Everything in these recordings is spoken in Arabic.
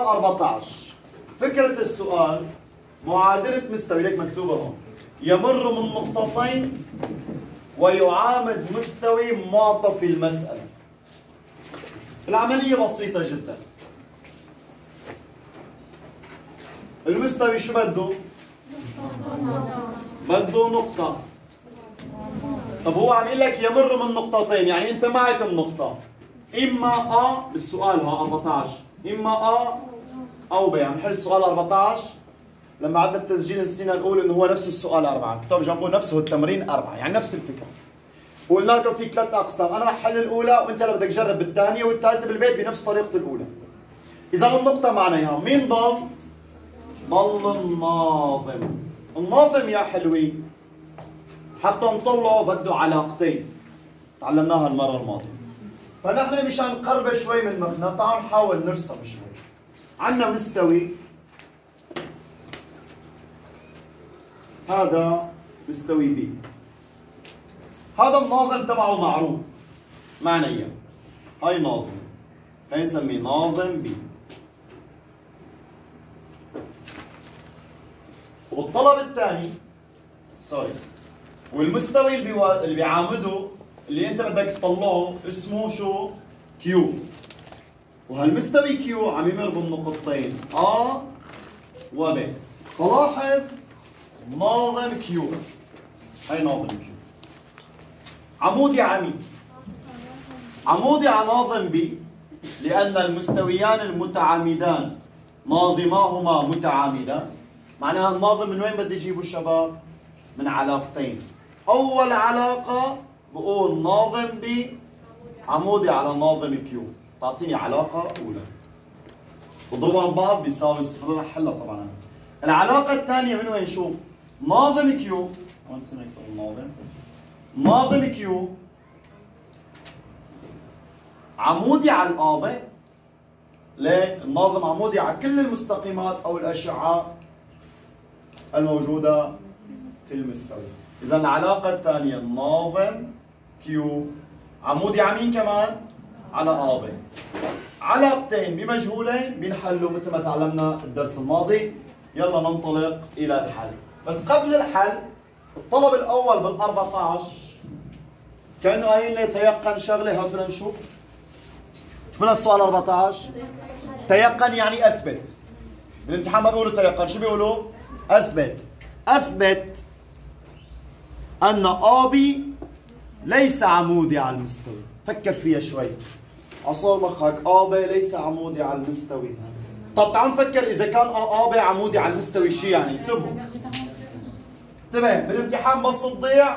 14. فكرة السؤال معادلة مستوي، ليك مكتوبة هون، يمر من نقطتين ويعامد مستوي معطى في المسألة. العملية بسيطة جدا. المستوي شو بده؟ بده نقطة. طب هو عم يقول لك يمر من نقطتين، يعني انت معك النقطة اما A بالسؤال ها 14، اما A او B. عم نحل السؤال 14 لما عدنا التسجيل نسينا نقول انه هو نفس السؤال 4، كتب جنبه نفسه التمرين 4، يعني نفس الفكرة. وقلنا لكم في 3 اقسام، انا رح حل الاولى وانت اللي بدك تجرب بالثانية والثالثة بالبيت بنفس طريقة الاولى. اذا النقطة معناها مين ضل؟ ضل الناظم. الناظم يا حلوين حتى نطلعه بده علاقتين تعلمناها المرة الماضية. فنحن مشان نقرب شوي من مخنا تعالوا نحاول نرسم شوي. عندنا مستوي، هذا مستوي بي، هذا الناظم تبعه معروف معنيا، هاي ناظم، خلينا نسميه ناظم بي. والطلب الثاني والمستوي اللي بيعامده اللي انت بدك تطلعه اسمه شو؟ كيو. وهالمستوي كيو عم يمر بالنقطتين A و B. فلاحظ ناظم كيو، هي ناظم كيو عمودي على مين؟ عمودي على ناظم بي، لأن المستويان المتعامدان ناظماهما متعامدان. معناها الناظم من وين بده يجيبه الشباب؟ من علاقتين. أول علاقة بقول ناظم بي عمودي على ناظم كيو، تعطيني علاقة أولى. بضربهم ببعض بيساوي صفر، رح حلها طبعا. العلاقة الثانية من وين نشوف؟ ناظم كيو، هون نكتب الناظم، ناظم كيو عمودي على الآبة. ليه؟ الناظم عمودي على كل المستقيمات أو الأشعة الموجودة في المستوى. إذا العلاقة الثانية الناظم كيو عمودي على مين كمان؟ على آبة. علاقتين بمجهولين بنحلوا مثل ما تعلمنا الدرس الماضي. يلا ننطلق إلى الحل. بس قبل الحل الطلب الأول بال14 كأنه قايل لي تيقن شغلة، هاتوا لنشوف. شو من السؤال 14؟ تيقن يعني أثبت. بالامتحان ما بيقولوا تيقن، شو بيقولوا؟ أثبت. أثبت أن آبي ليس عمودي على المستوي. فكر فيها شوي، عصور مخك. آبي ليس عمودي على المستوي. طب تعال نفكر إذا كان آبي عمودي على المستوي شو يعني؟ انتبهوا انتبه، بالامتحان بس تضيع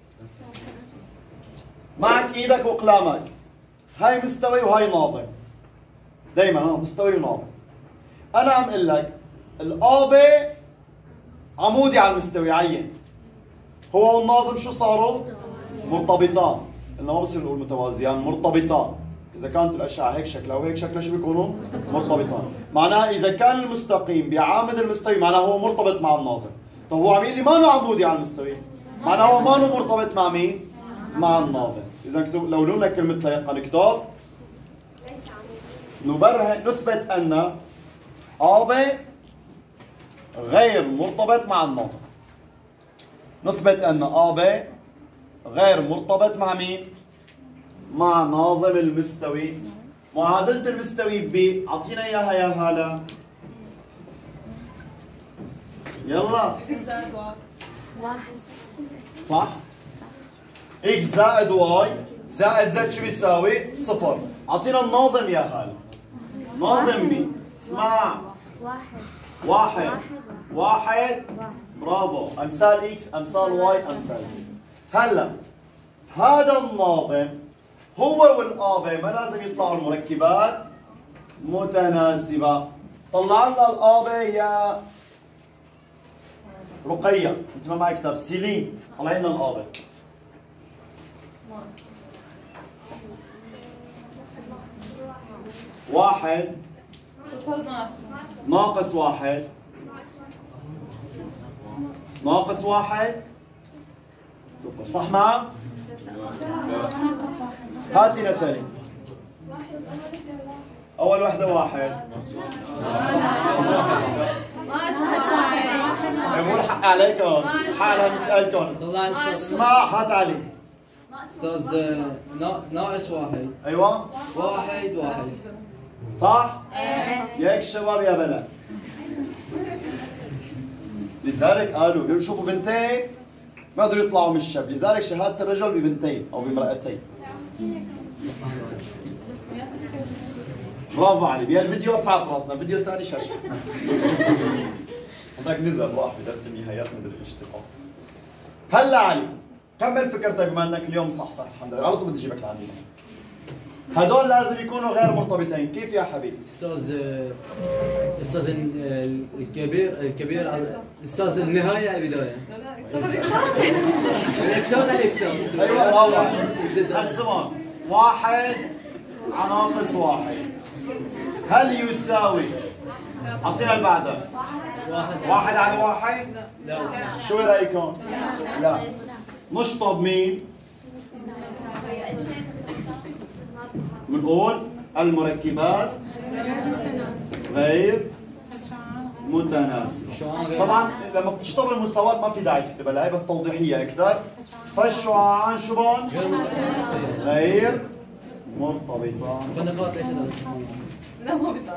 معك إيدك وأقلامك. هاي مستوي وهاي ناظم. دايما مستوي وناظم. أنا عم أقول لك الآبي عمودي على المستوي، عين. هو والناظم شو صاروا؟ مرتبطان. قلنا ما بصير نقول متوازيان، مرتبطان. إذا كانت الأشعة هيك شكلها وهيك شكلها شو بيكونوا؟ مرتبطان. معناها إذا كان المستقيم بيعامد المستوي معناها هو مرتبط مع الناظم. طب هو عم يقول لي مانو عمودي على المستوي، معناها هو مانو مرتبط مع مين؟ مع الناظم. إذا لو لنا كلمة تيقن نكتب نبرهن نثبت أن آبي غير مرتبط مع الناظم. نثبت أن آبي غير مرتبط مع مين؟ مع ناظم المستوي. معادلة المستوي ب أعطينا إياها يا هالة. يلا. صح؟ إكس زائد واي زائد زد شو بيساوي؟ صفر. أعطينا الناظم يا هالة. ناظم ب اسمع. واحد. برافو. أمثال إكس، أمثال واي، أمثال زد. هلا هذا الناظم هو والآبة ما لازم يطلعوا المركبات متناسبة. طلع لنا الآبة يا رقية، أنت ما معك كتاب، سيلين طلعي لنا الآبة. واحد ناقص واحد ناقص واحد صفر. صح معه؟ هاتي نتالي. أول وحدة واحد. مو الحق عليكم، حالها مسألكم. اسمع هات علي. أستاذ ناقص واحد. أيوة. واحد. صح؟ ياك الشباب يا بنات. لذلك قالوا شوفوا بنتين ما قدروا يطلعوا من الشاب، لذلك شهادة الرجل ببنتين أو بامرأتين. برافو علي، بهالفيديو رفعت راسنا، فيديو ثاني شاشة. هذاك نزل راح بدرس النهايات مدري ايش تبغى. هلا علي، كمل فكرتك بما انك اليوم صح الحمد لله، على طول بدي اجيبك لعندي. هدول لازم يكونوا غير مرتبطين، كيف يا حبيبي؟ استاذ الكبير استاذ النهايه على البدايه. الاكسود على الاكسود. ايوه والله. الزمان واحد على ناقص واحد. هل يساوي؟ اعطينا اللي بعدها. واحد على واحد؟ لا. شو رايكم؟ لا. نشطب مين؟ بنقول المركبات غير متناسبة. طبعا لما بتشطب المساواة ما في داعي تكتبها لها، هي بس توضيحية أكثر. فالشعاعان شو بون؟ غير مرتبطان. فنقاط ليش لا ما بيطلع.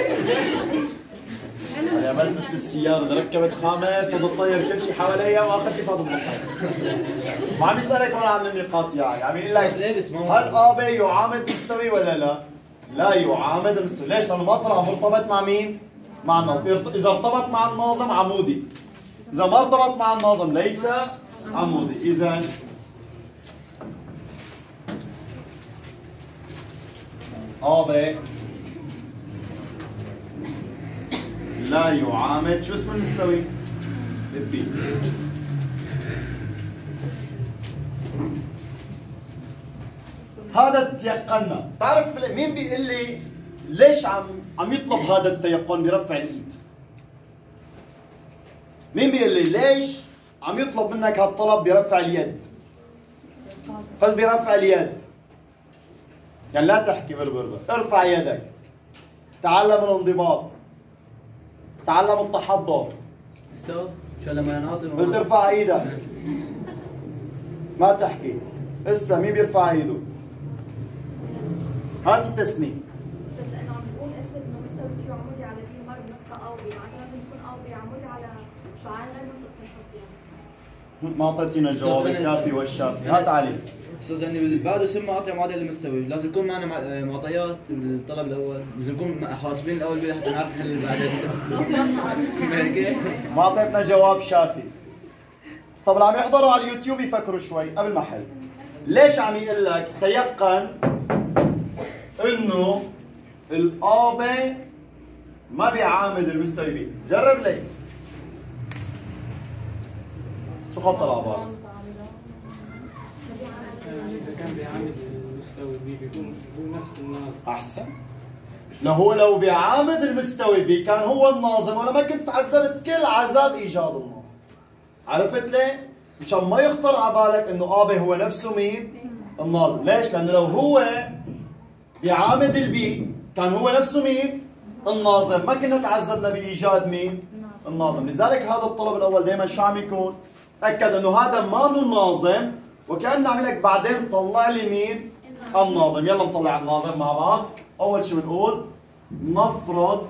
أنا عملت السيارة ركبت خامس وبتطير كل شيء حواليها وآخر شيء فاضل بالحيط. ما عم يسألك هون عن النقاط يعني، عم يقول لك هل آب يعامد مستوي ولا لا؟ لا يعامد المستوي، ليش؟ لأنه ما طلع مرتبط مع مين؟ مع الناظم، إذا ارتبط مع الناظم عمودي. إذا ما ارتبط مع الناظم ليس عمودي، إذا آب لا يعامد شو اسم المستوي؟ البي. هذا تيقنا، بتعرف مين بيقول لي ليش عم يطلب هذا التيقن برفع الايد؟ مين بيقول لي ليش عم يطلب منك هالطلب برفع اليد؟ قل برفع اليد. يعني لا تحكي بربر، ارفع يدك. تعلم الانضباط. تعلم التحضر. استاذ شو لما نعطي قلت ارفع ايدك. ما تحكي. هسه مين بيرفع ايده؟ هات التسنيم. استاذ انا عم بقول اثبت انه مستوي كيو عمودي على بي مر بنقطه او بي، معناتها لازم يكون او بي عمودي على شعاع غير منطقتين خطين. ما اعطيتينا الجواب الكافي والشافي، هات علي. استاذ يعني بعده سم معطي معادله المستوي، لازم يكون معنا معطيات بالطلب الاول، لازم نكون حاسبين الاول حتى نعرف نحل بعد هسه. ما اعطيتنا جواب شافي. طب اللي عم يحضروا على اليوتيوب يفكروا شوي قبل ما احل. ليش عم يقول لك تيقن انه الآب ما بيعامد المستوي بي؟ جرب ليس. شو خط العبارة؟ إذا كان بيعامد المستوي بي بيكون هو نفس الناظم. أحسن. لو بيعامد المستوي بي كان هو الناظم ولا ما كنت تعذبت كل عذاب إيجاد الناظم. عرفت ليه؟ مشان ما يخطر على بالك إنه آبي هو نفسه مين؟ الناظم، ليش؟ لأنه لو هو بيعامد البي كان هو نفسه مين؟ الناظم، ما كنا تعذبنا بإيجاد مين؟ الناظم، لذلك هذا الطلب الأول دائما شو عم يكون؟ تأكد إنه هذا ما الناظم وكأنه عم لك بعدين طلع لي مين؟ الناظم، يلا نطلع الناظم مع بعض، أول شيء بنقول نفرض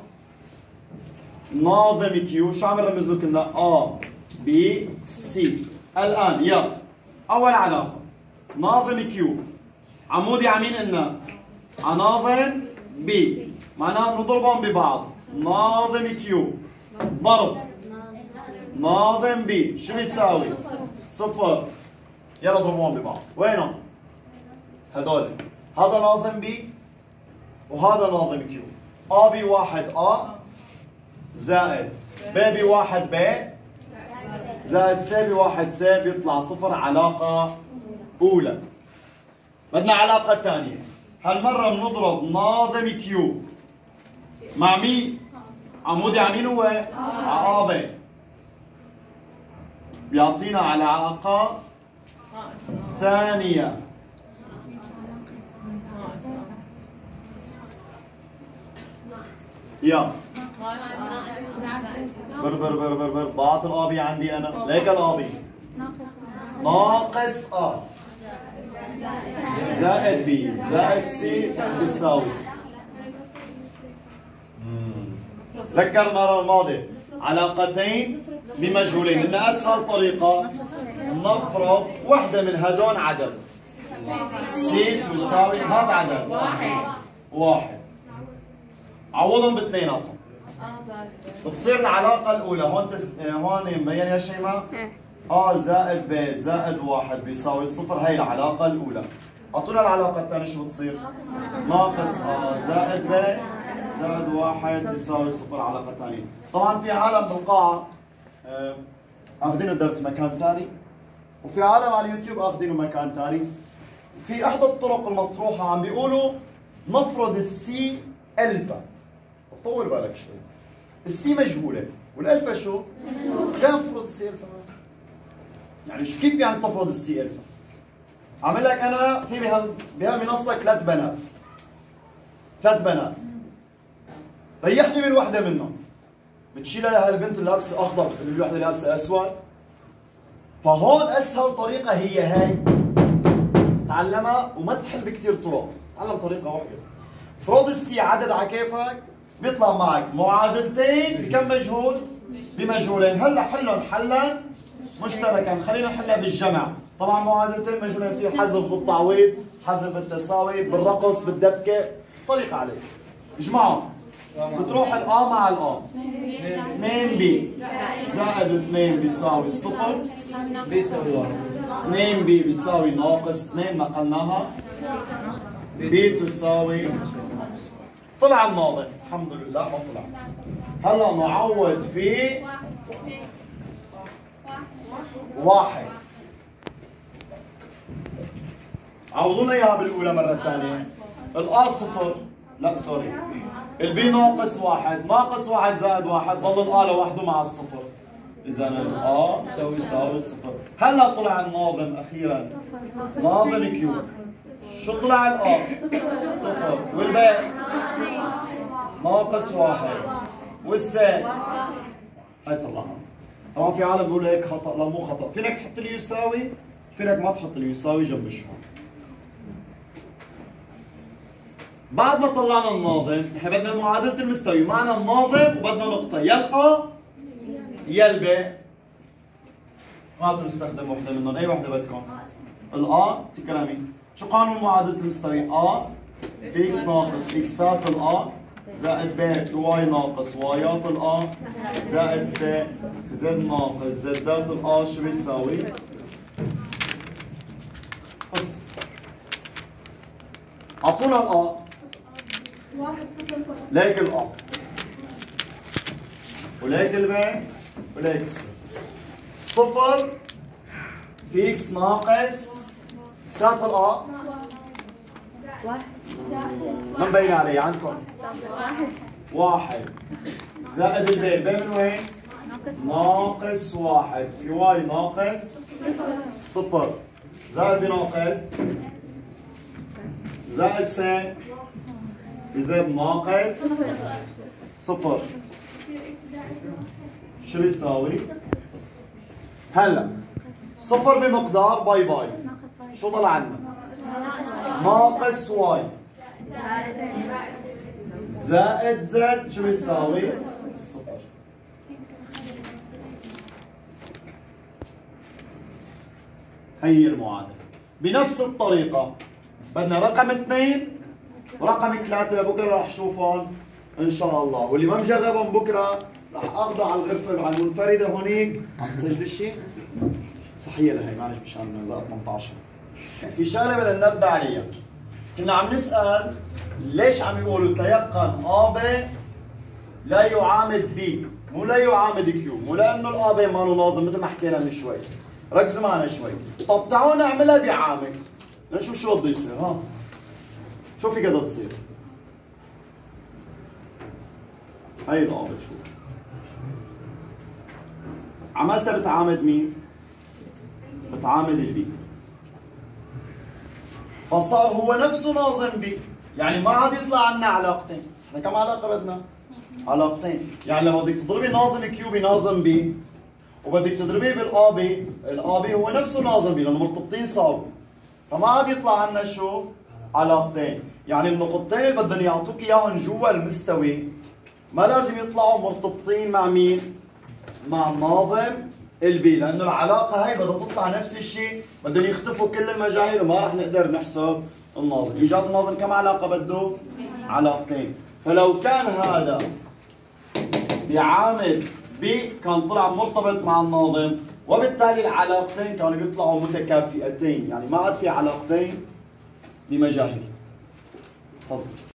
ناظم كيو، شو عم نرمز له كنا؟ A B C. الآن يلا أول علاقة ناظم كيو عمودي على مين قلنا؟ على ناظم بي، معناها بنضربهم ببعض، ناظم كيو ضرب ناظم بي شو بيساوي؟ صفر. يلا اضربوهم ببعض، وينهم؟ هدول، هذا ناظم بي وهذا ناظم كيو. A بي واحد A زائد B بي واحد B زائد C بي واحد C بيطلع صفر. علاقة أولى. بدنا علاقة ثانية، هالمرة بنضرب ناظم كيو مع مين؟ عمودي على مين هو؟ على A B، بيعطينا علاقة ثانية. يا بر ضاعت الآبي عندي أنا، ليك الآبي ناقص آ زائد بي زائد سي بيساوي سي. تذكر المرة الماضية علاقتين بمجهولين، إن أسهل طريقة نفرض وحدة من هدول عدد سي تساوي هذا عدد واحد عوضهم باثنيناتهم بتصير العلاقة الأولى هون مبين يا شيماء؟ زائد ب زائد واحد بيساوي صفر، هي العلاقة الأولى. أعطونا العلاقة الثانية شو بتصير؟ ناقص زائد ب زائد واحد بيساوي صفر، علاقة ثانية. طبعا في عالم بالقاعة اخذين الدرس مكان ثاني، وفي عالم على اليوتيوب اخذينه مكان ثاني. في احدى الطرق المطروحة عم بيقولوا نفرض السي الفا. طول بالك شوي، السي مجهولة والالفا شو؟ كيف تفرض السي الفا؟ يعني كيف يعني تفرض السي الفا؟ عامل لك انا في بهالمنصة ثلاث بنات ريحني من وحدة منهم، بتشيلها لهالبنت اللي لابسه اخضر بتخلي في وحده لابسه اسود. فهون اسهل طريقه هي هاي، تعلمها وما تحل بكثير طرق، تعلم طريقه واحده. افرض السي عدد على كيفك بيطلع معك معادلتين بكم مجهول؟ بمجهولين. هلا حلهم حلا مشتركا، خلينا نحلها بالجمع. طبعا معادلتين مجهولين في حذف بالتعويض، حذف بالتساوي، بالرقص، بالدبكه، طريقه عليك. اجمعهم، بتروح الآ مع الآ 2 بي زائد 2 بيساوي صفر بيساوي 1. 2 بي بيساوي ناقص 2 نقلناها بي تساوي طلع الناظم. الحمد لله ما طلع. هلا نعوض في واحد. عوضونا اياها بالاولى مره ثانيه. الآ صفر، لا سوري، البي ناقص واحد، ناقص واحد زائد واحد، ضل الآ لوحده مع الصفر. إذا الآ يساوي صفر. هلا طلع الناظم أخيرا، ناظم كيو. شو طلع الآ؟ صفر، والباقي ناقص واحد، والسين هي طلعها. طبعا في عالم بيقولوا هيك خطأ، لا مو خطأ، فينك تحط لي يساوي، فينك ما تحط لي يساوي جنب الشهر. بعد ما طلعنا الناظم، نحن بدنا معادلة المستوي، معنا الناظم وبدنا نقطة، يا الآ يا الب. ما نستخدم وحدة منهم، أي وحدة بدكم؟ الآ تكرمي. شو قانون معادلة المستوي؟ آ في إكس ناقص إكسات الآ زائد ب في واي ناقص وايات الآ زائد س في زد ناقص زدات الآ شو بيساوي؟ بس أعطونا الآ ليك الآ وليك الب وليك الس. صفر في إكس ناقص إكسات الآ ما مبين عليه عندكم؟ واحد زائد الب من وين؟ ناقص واحد في واي ناقص صفر زائد بناقص زائد س في زد ناقص صفر شو بيساوي؟ هلا صفر بمقدار باي باي شو ضل عندنا؟ ناقص واي زائد زد شو بيساوي؟ صفر. هي المعادلة. بنفس الطريقة بدنا رقم 2 ورقم 3 بكره رح نشوفهم ان شاء الله، واللي ما مجربهم بكره رح اخذه على الغرفة على المنفردة هونيك. عم تسجل الشيء؟ صحية لهي معلش مشان زائد 18. في شغلة بدنا ننبه عليها. كنا عم نسأل ليش عم يقولوا تيقن آب لا يعامد بي، مو لا يعامد كيو، مو لأنه الآب ما له ناظم مثل ما حكينا من شوي. ركزوا معنا شوي. طب تعالوا نعملها بعامد. لنشوف شو بده يصير. ها شو في قدر تصير؟ هي الآب شوف. عملتها بتعامد مين؟ بتعامد البي. فصار هو نفسه ناظم بي، يعني ما عاد يطلع عنا علاقتين. احنا كم علاقة بدنا؟ علاقتين، يعني لما بدك تضربي ناظم كيو بناظم بي وبدك تضربيه بالآبي، الآبي هو نفسه ناظم بي لأنه مرتبطين سوا، فما عاد يطلع عنا شو؟ علاقتين، يعني النقطتين اللي بدهم يعطوك اياهم جوا المستوي ما لازم يطلعوا مرتبطين مع مين؟ مع الناظم البي، لانه العلاقه هي بدها تطلع نفس الشيء، بدهم يختفوا كل المجاهيل وما راح نقدر نحسب الناظم، ايجاد الناظم كم علاقه بده؟ علاقتين، فلو كان هذا بعامل بي كان طلع مرتبط مع الناظم، وبالتالي العلاقتين كانوا بيطلعوا متكافئتين، يعني ما عاد في علاقتين بمجاهيل. فصل.